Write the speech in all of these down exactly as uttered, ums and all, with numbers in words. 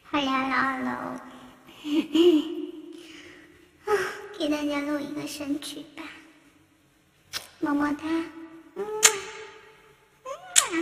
Hello，Hello， 给大家录一个神曲吧，么么哒。嗯嗯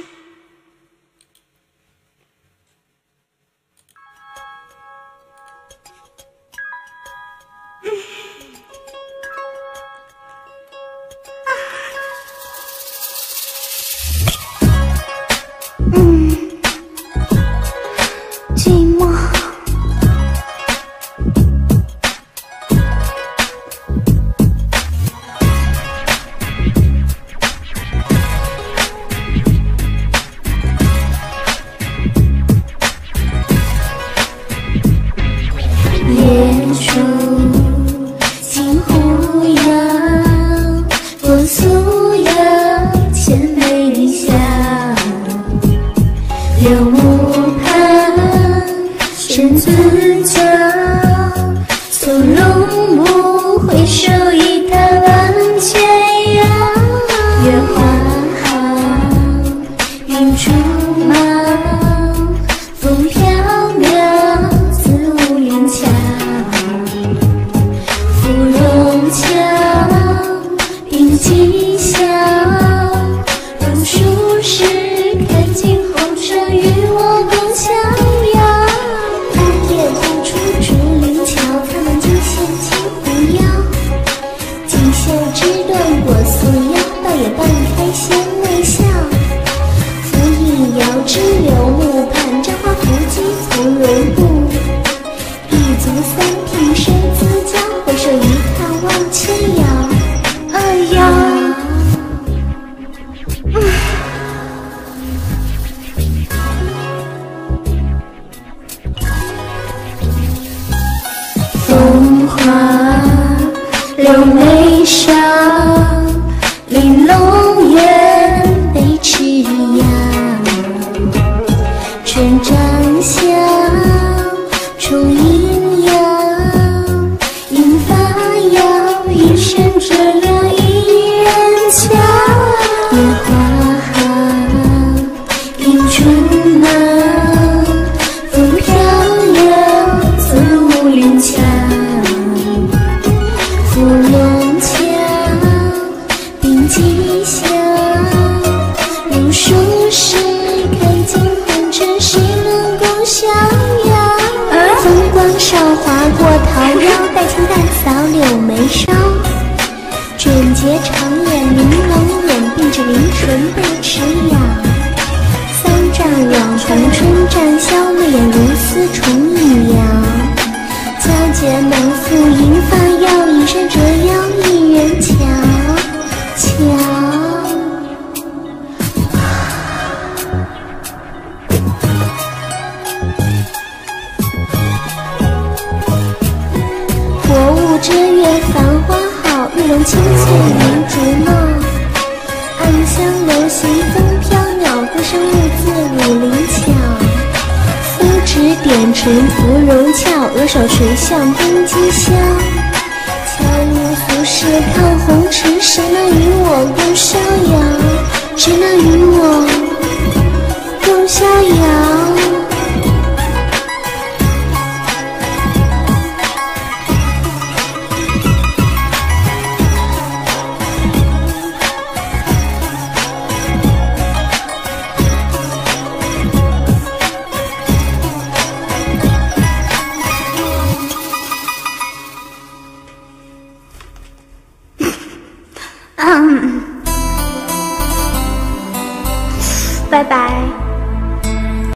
流眉梢，玲珑眼，被吃药。春帐下，出阴阳，银发摇，一身质量一人俏。月花行，迎春忙，风飘摇，自无灵墙。芙蓉墙，并吉祥，用书诗看尽红尘，谁能共襄阳？风光韶华过桃夭，带情淡扫柳眉梢。卷睫长眼玲珑眼，并着灵唇被齿咬。三丈网红春帐消，媚眼如丝重一摇。娇睫满腹银发摇，一身折腰一人瞧瞧。火舞之月繁花好，玉龙清翠银烛闹。暗香流行风飘鸟，歌声兀自舞灵巧。肤指点唇芙蓉俏，额首垂向冰肌香。悄如俗世看红尘，谁能与我共逍遥？谁能与我共逍遥？ 嗯，拜拜。